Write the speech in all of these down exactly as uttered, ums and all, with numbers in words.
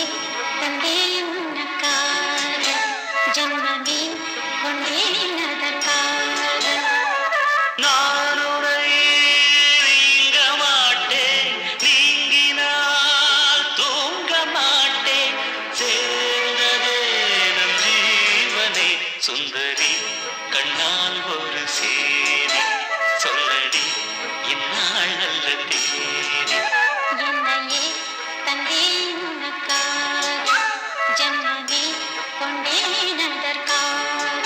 தந்தேன் உனக்காக ஜன்மமே கொண்டேன் அதற்காக நான் உன்னை நீங்க மாட்டேன் நீங்கினால் தூங்க மாட்டேன் சேர்ந்ததே நம் ஜீவனே சுந்தரி கண்ணால் ஒரு சேரி சொல்லடி இந்நாள் நல்ல தேதி என்னையே தந்தேன் உனக்காக ஜன்மமே கொண்டேன் அதற்காக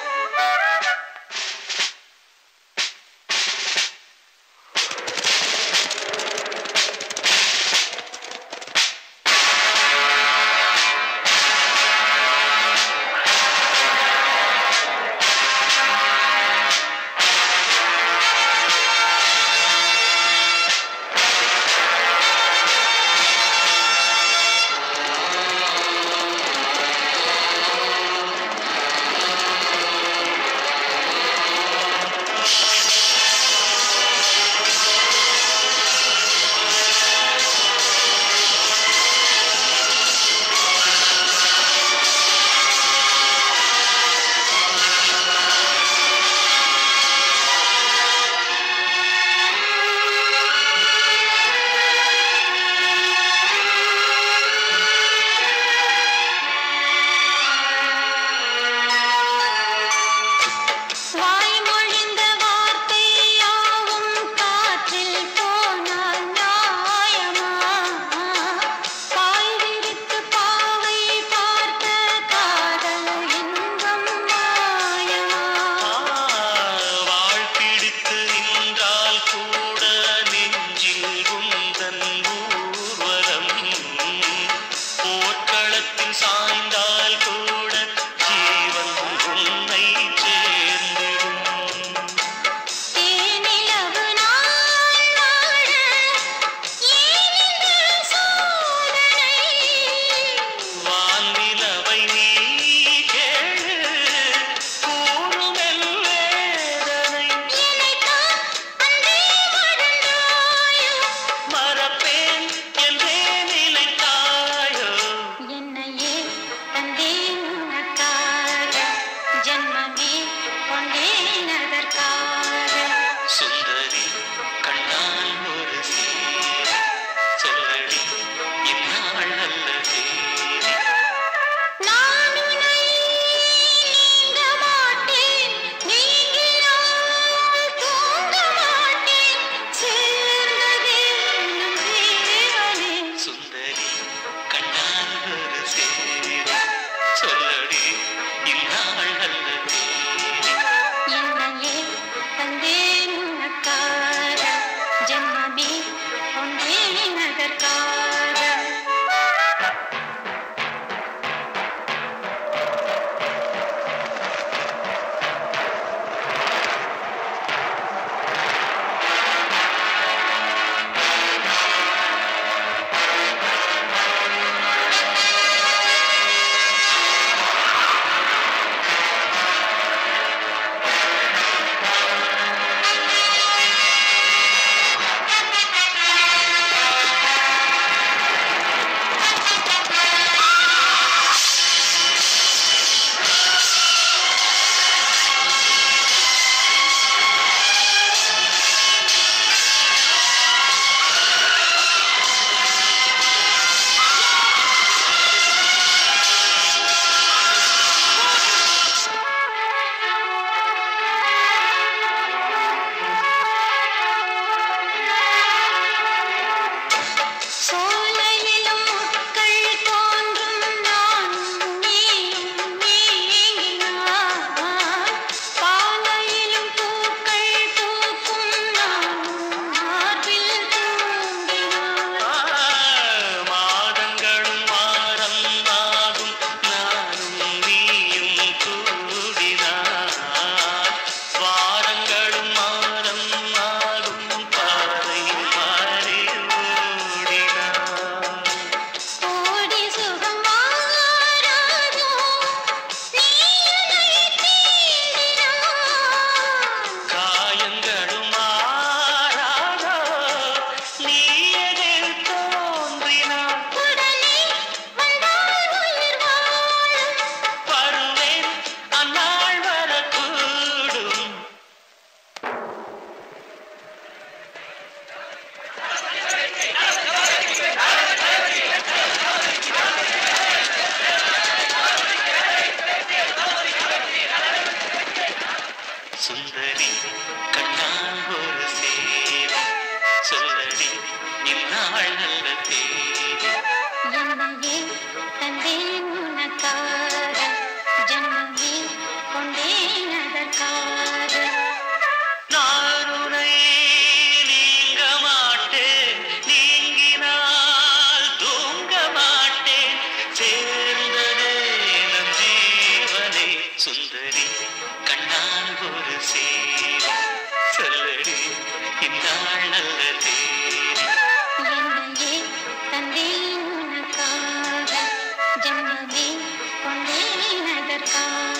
வாய்மொழிந்த வார்த்தை யாவும் காற்றில் போனால் நியாயமா பாய் விரித்து பாவை பார்த்த காதல் இன்பம் மாயமா வாழ் பிடித்து நின்றால் கூட நெஞ்சில் உந்தன் ஊர்வலம் போர்க்களத்தில் சாய்ந்தால் கூட ஜீவன் உன்னை சேர்ந்திடும் தேனிலவு நாள் வாழ ஏன் இந்த சோதனை வான்நிலவை நீ கேளு கூறுமெல் வேதனை என்னைத்தான் அன்பே மறந்தாயோ மறப்பேன் என்றே நிலைத்தாயோ என்னையே ஜென்மமே தந்தேன் உனக்காக ஜென்மமே கொண்டேன் அதற்காக நான் உன்னை நீங்க மாட்டேன், நீங்கினால் தூங்க மாட்டேன். சேர்ந்ததே நம் ஜீவனே சுந்தரி, கண்ணால் ஒரு சேரி சொல்லடி இந்நாள் நல்ல தேதி. என்னையே தந்தேன் உனக்காக ஜென்மமே கொண்டேன் அதற்காக